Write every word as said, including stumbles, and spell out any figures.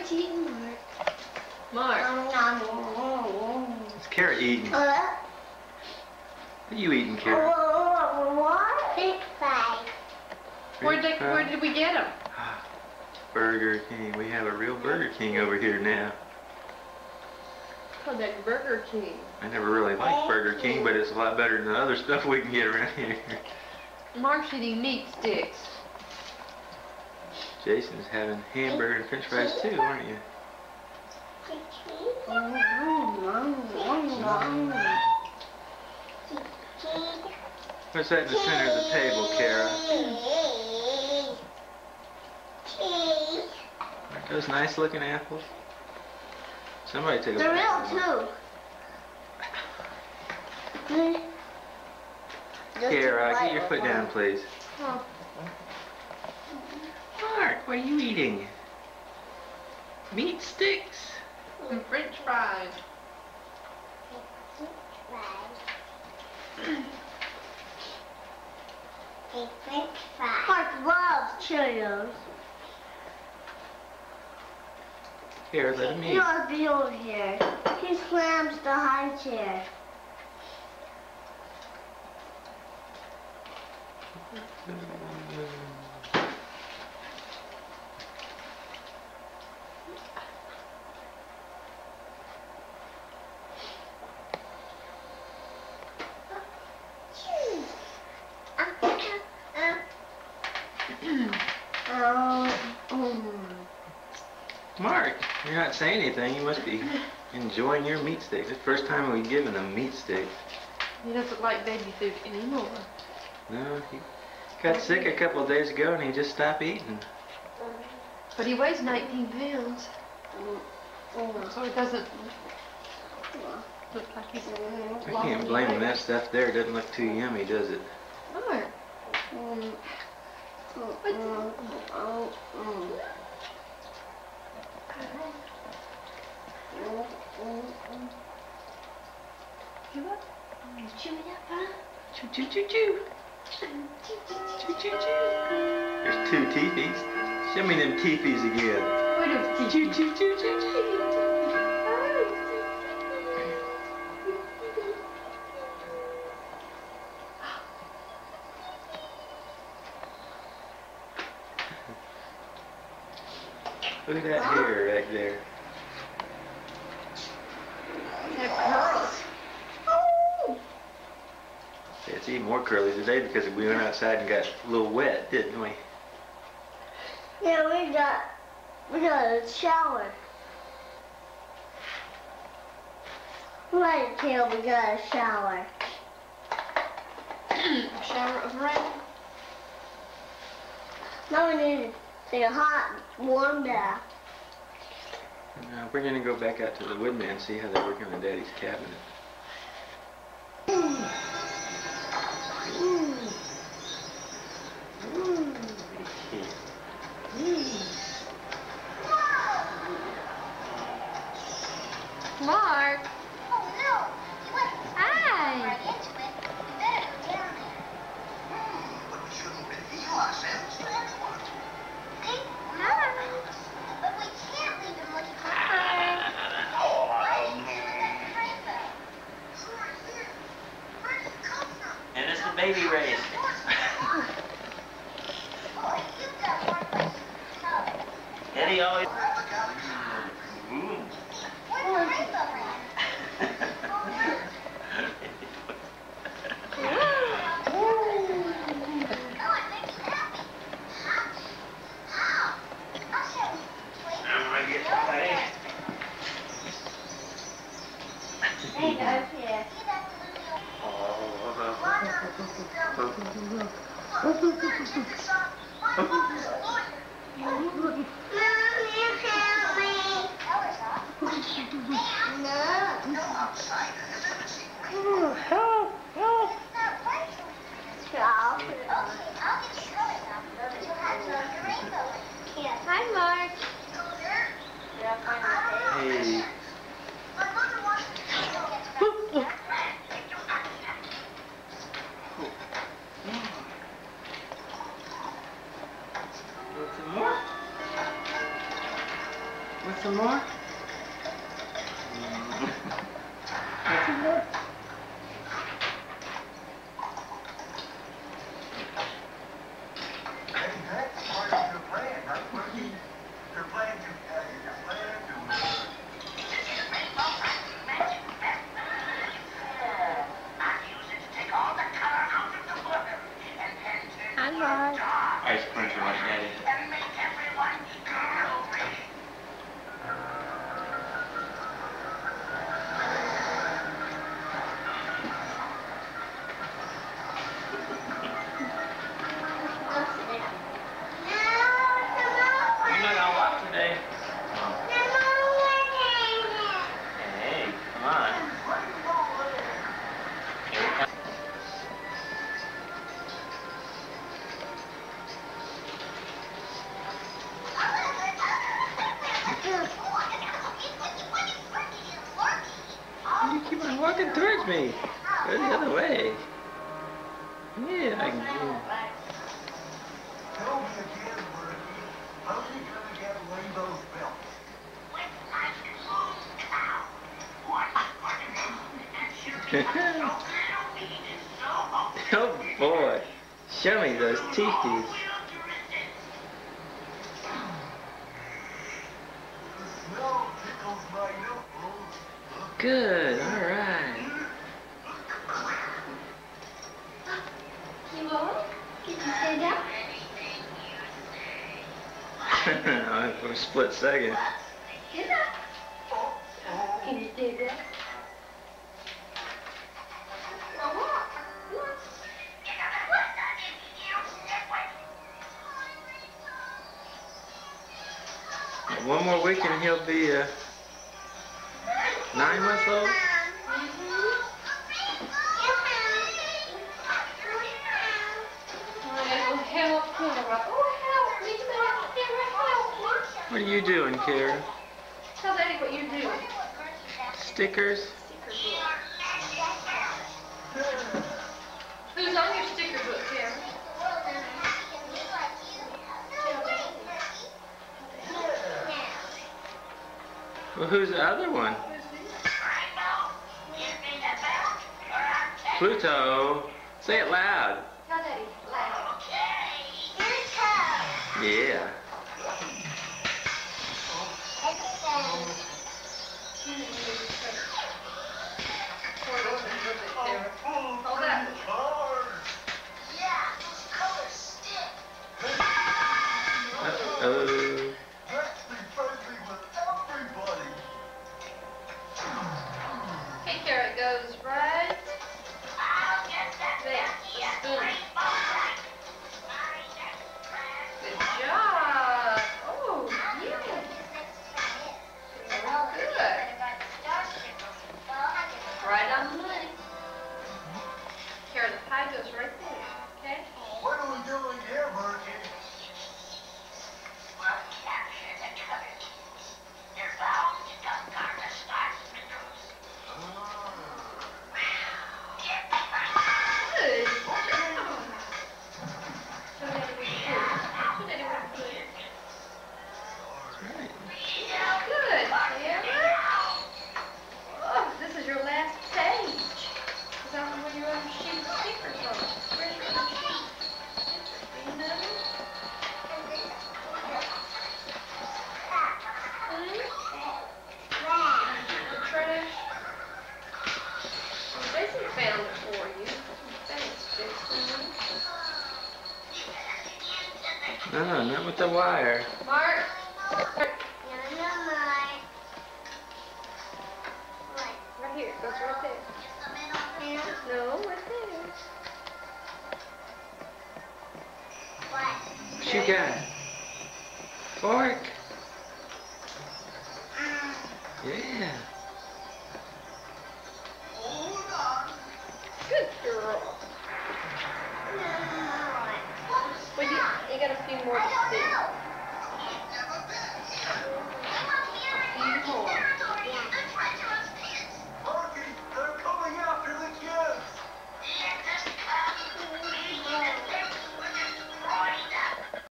What you eating, Mark? Mark. It's Kara eating. Uh, What are you eating, Kara? What? French fries. Where did, where did we get them? Burger King. We have a real Burger King over here now. Oh, that Burger King. I never really liked Burger King, but it's a lot better than the other stuff we can get around here. Mark's eating meat sticks. Jason's having hamburger and french fries too, aren't you? What's that in the center of the table, Kara? Aren't those nice looking apples? Somebody took a They're real too. Kara, get your foot down, please. Oh. Mark, what are you eating? Meat sticks? And french fries. Mark loves Cheerios. Here, let him eat. You ought to be over here. He slams the high chair. Mark, you're not saying anything. You must be enjoying your meat sticks. It's the first time we've given him meat sticks. He doesn't like baby food anymore. No, he got sick a couple of days ago and he just stopped eating. But he weighs nineteen pounds. So it doesn't look like he's I can't blame him. That stuff there doesn't look too yummy, does it? Mark. You chew it up, huh? Choo choo choo choo. Choo choo choo. There's two teepees. Show me them teepees again. What are Choo choo choo choo choo. Look at that hair right there. They have curls. It's even more curly today because we went outside and got a little wet, didn't we? Yeah, we got we got a shower. Right, Kale, we got a shower. A shower of rain. Now we need to take a hot, warm bath. Now we're gonna go back out to the woodman and see how they're working on Daddy's cabinet. Mark. Oh no! You went Hi. right into it. You better go down there. But we shouldn't reveal ourselves to anyone. Okay? Hi. But we can't leave him looking for Hi. Why did you do that to Rainbow? Who are you? Where did you come from? And it's the baby race. Boy, you've got more questions than toes. Eddie always. Mm. Where's the Rainbow Race? Oh, it makes you happy. How? I'll show you. Wait. Everybody get ready. Hey, guys, here. See that blue? Oh, Why not? My mom is a lawyer. Mom, you help me. Tell her, son. No. Want some more? Want some more? Hey, that's part of your plan, right, Quirky? Your plan to, uh, your plan to, uh, Hi, Mark. Ice cruncher like daddy. You're not gonna walk today? Hey, come on. Here we come. You keep on walking towards me. Go the other way. Yeah, I can do it. tell me again, Quirky, how you gonna get Rainbow's belt? Oh boy. Show me those teethies. The smell tickles my nose. Good, alright. You will? Can you say that? For a split second. Get up. Can you say that? Well, walk. Walk. One more week and he'll be uh, nine months old. Oh, help, Kara. Oh, help me, Kara, help. What are you doing, Kara? Tell Daddy what you're doing. Stickers? Who's on your sticker book, Kara? Well, who's the other one? Pluto. Say it loud. Tell Daddy loud. Yeah. Hold up. Uh-oh. Let's be friendly with everybody. Hey, Kara, it goes right there. The spoon. Good job. Oh, yeah. Good. Right on the money. Kara, the pie goes right there. Okay? What are we doing here, Murky? Good job. Show Daddy what you do. Show Daddy what you do. Good, Kara. Oh, this is your last page. Is that where your other sheet of stickers are? Where's your other sheet? Do you know? The trash. Well, Jason found it for you. Thanks, Jason. No, not with the wire. Mark. Right here. It goes right there. No, right there. What you got? Fork? Yeah.